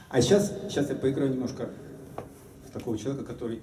А сейчас я поиграю немножко в такого человека, который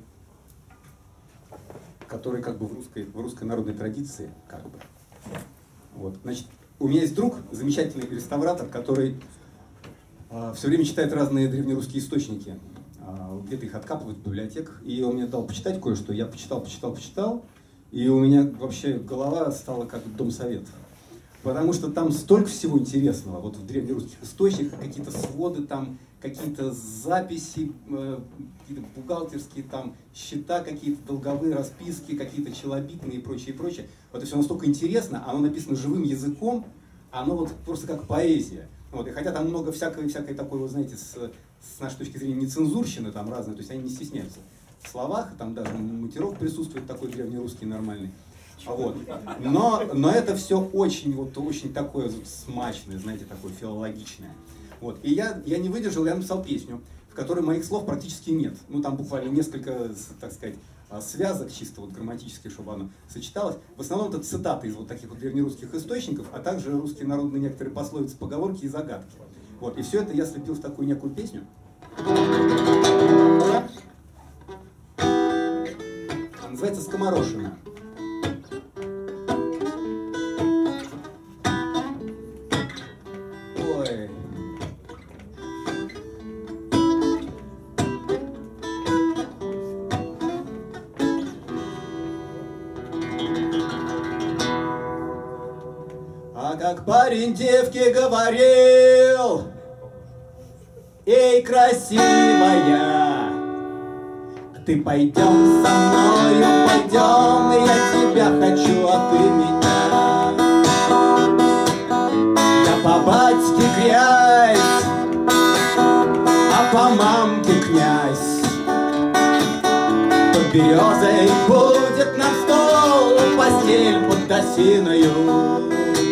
как бы в русской народной традиции, как бы. Вот. Значит, у меня есть друг, замечательный реставратор, который все время читает разные древнерусские источники. Где-то их откапывает в библиотеках. И он мне дал почитать кое-что. Я почитал. И у меня вообще голова стала как домсовет. Потому что там столько всего интересного. Вот в древнерусских источниках какие-то своды, там какие-то записи, какие-то бухгалтерские там счета, какие-то долговые расписки, какие-то челобитные и прочее, и прочее. Вот это все настолько интересно, оно написано живым языком, оно вот просто как поэзия. Вот, и хотя там много всякой такой, вы знаете, с нашей точки зрения, нецензурщины там разные, то есть они не стесняются в словах, там даже матерок присутствует такой древнерусский нормальный. Вот. Но это все очень такое смачное, знаете, такое филологичное. Вот. И я не выдержал, я написал песню, в которой моих слов практически нет. Ну там буквально несколько, так сказать, связок чисто вот грамматических, чтобы оно сочеталось. В основном это цитаты из вот таких вот древнерусских источников, а также русские народные некоторые пословицы, поговорки и загадки. Вот. И все это я слепил в такую некую песню. Она называется «Скоморошина». Ой. А как парень девке говорил: эй, красивая, ты пойдем со мною, пойдем, я тебя хочу, а ты меня. Я по батьке грязь, а по мамке князь. Под березой будет нам стол, постель под осиною.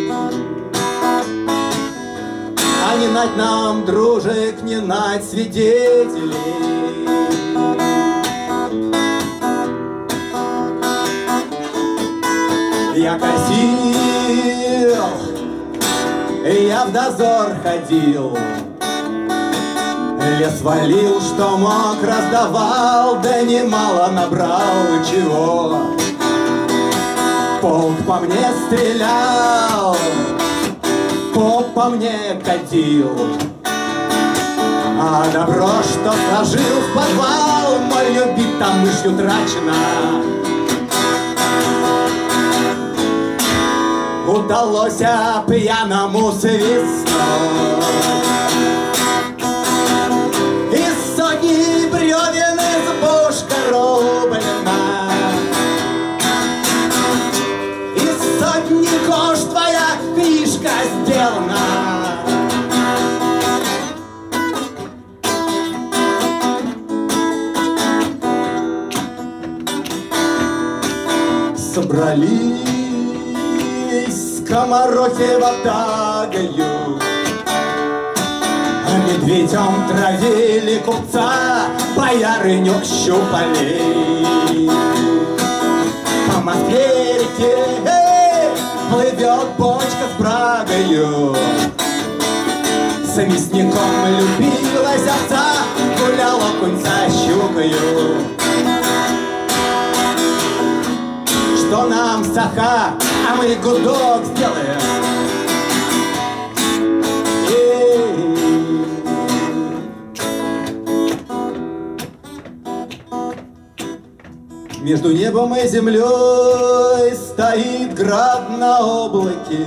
А не нать нам, дружек, не нать свидетелей. Я косил, я в дозор ходил, лес валил, что мог, раздавал, да немало набрал чего. Полк по мне стрелял, поп по мне катил, а добро, что сложил в подвал, мой любит там мышью трачено. Удалось пьяному свистнуть из сотни бревен избушка рублена, из сотни кож твоя книжка сделана. Собрались скоморохи ватагою, медведем травили купца, боярыню щупали. По Москве-реке плывет бочка с брагою. С мясником любилась овца, гулял окунь за щукою. Что нам саха, а мы гудок сделаем. Между небом и землей стоит град на облаке.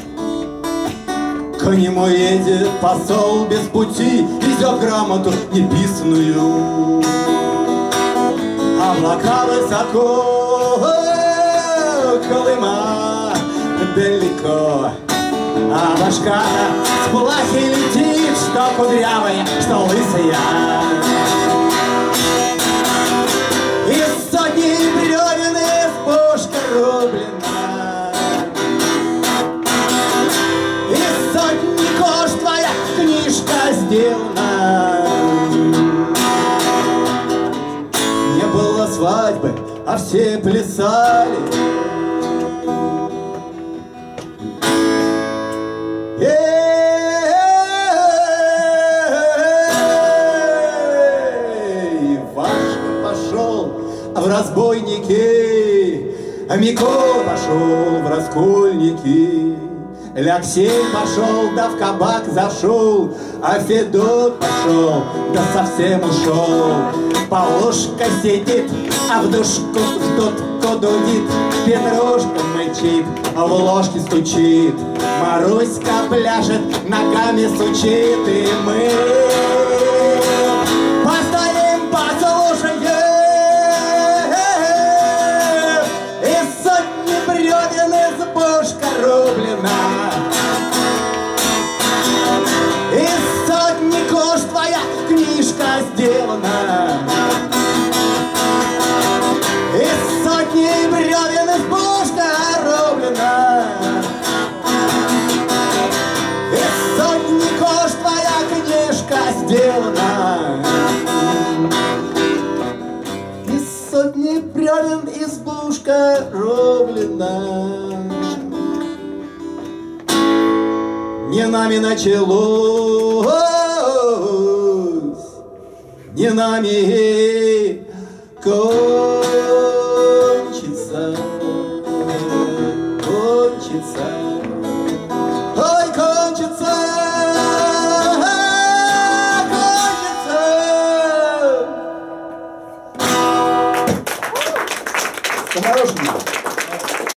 К нему едет посол без пути, везет грамоту неписанную. Облака высоко, Колыма далеко, а башка с плахи летит, что кудрявая, что лысая. Из сотни бревен избушка рублена, из сотни кож твоя книжка сделана. Не было свадьбы, а все плясали. в разбойники, Микола пошел в раскольники, Алексей пошел, да в кабак зашел, а Федот пошел, да совсем ушел. Полушка сидит, а в душку кто дудит, Петрушка мычит, а в ложке стучит, Маруська пляшет, ногами сучит, и мы постоим, послушаем, из сотни бревен избушка рублена, из сотни кож твоя книжка сделана, из сотни бревен избушка рублена, из сотни кож твоя книжка сделана, из сотни бревен избушка рублена. Не нами началось, не нами кончится.